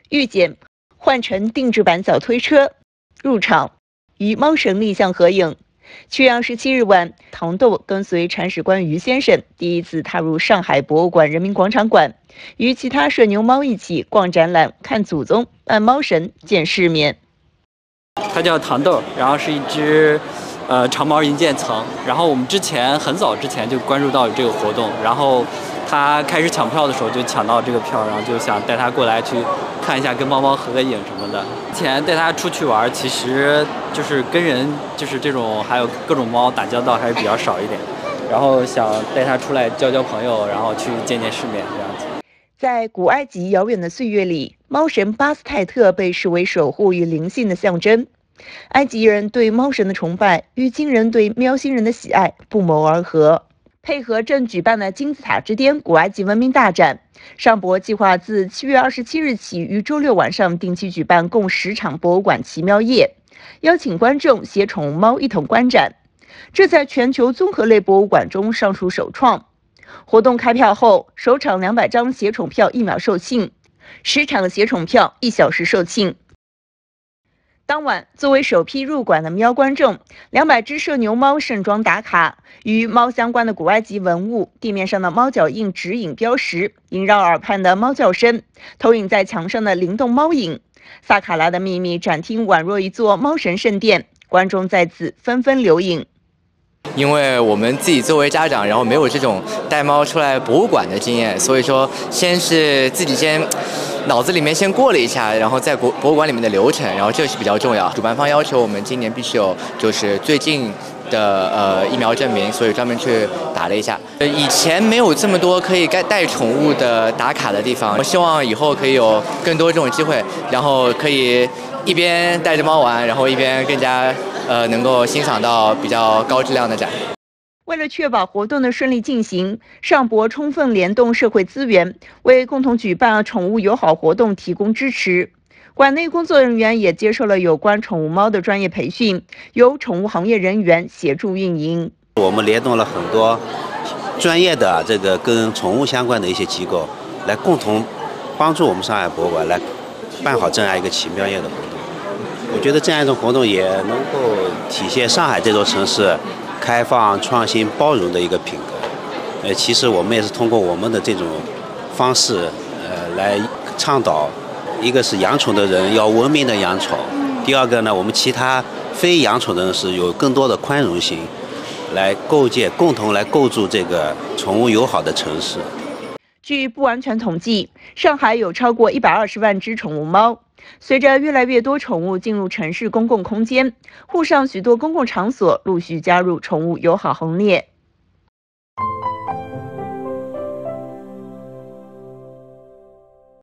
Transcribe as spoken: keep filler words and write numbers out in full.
御姐换乘定制版小推车入场，与猫神立像合影。七月二十七日晚，糖豆跟随铲屎官于先生第一次踏入上海博物馆人民广场馆，与其他社牛猫一起逛展览、看祖宗、扮猫神、见世面。 它叫糖豆，然后是一只呃长毛银渐层。然后我们之前很早之前就关注到有这个活动，然后它开始抢票的时候就抢到这个票，然后就想带它过来去看一下，跟猫猫合个影什么的。之前带它出去玩，其实就是跟人就是这种还有各种猫打交道还是比较少一点，然后想带它出来交交朋友，然后去见见世面这样子。 在古埃及遥远的岁月里，猫神巴斯泰特被视为守护与灵性的象征。埃及人对猫神的崇拜与今人对喵星人的喜爱不谋而合。配合正举办的金字塔之巅古埃及文明大展，上博计划自七月二十七日起于周六晚上定期举办共十场博物馆奇妙夜，邀请观众携宠物猫一同观展。这在全球综合类博物馆中尚属首创。活动开票后，首场两百张携宠票一秒售罄，十场携宠票一小时售罄。当晚，作为首批入馆的喵观众，两百只社牛猫盛装打卡，与猫相关的古埃及文物、地面上的猫脚印指引标识、萦绕耳畔的猫叫声、投影在墙上的灵动猫影。萨卡拉的秘密展厅宛若一座猫神圣殿，观众在此纷纷留影。 因为我们自己作为家长，然后没有这种带猫出来博物馆的经验，所以说先是自己先脑子里面先过了一下，然后在博博物馆里面的流程，然后这是比较重要。主办方要求我们今年必须有就是最近的呃疫苗证明，所以专门去打了一下。呃，以前没有这么多可以带带宠物的打卡的地方，我希望以后可以有更多这种机会，然后可以一边带着猫玩，然后一边更加呃能够欣赏到比较高质量的展。 为了确保活动的顺利进行，上博充分联动社会资源，为共同举办宠物友好活动提供支持。馆内工作人员也接受了有关宠物猫的专业培训，由宠物行业人员协助运营。 我们联动了很多专业的这个跟宠物相关的一些机构，来共同帮助我们上海博物馆来办好这样一个奇妙夜的活动。我觉得这样一种活动也能够体现上海这座城市开放、创新、包容的一个品格。呃，其实我们也是通过我们的这种方式，呃，来倡导，一个是养宠的人要文明的养宠，第二个呢，我们其他非养宠的人是有更多的宽容心，来构建、共同来构筑这个宠物友好的城市。 据不完全统计，上海有超过一百二十万只宠物猫。随着越来越多宠物进入城市公共空间，沪上许多公共场所陆续加入宠物友好行列。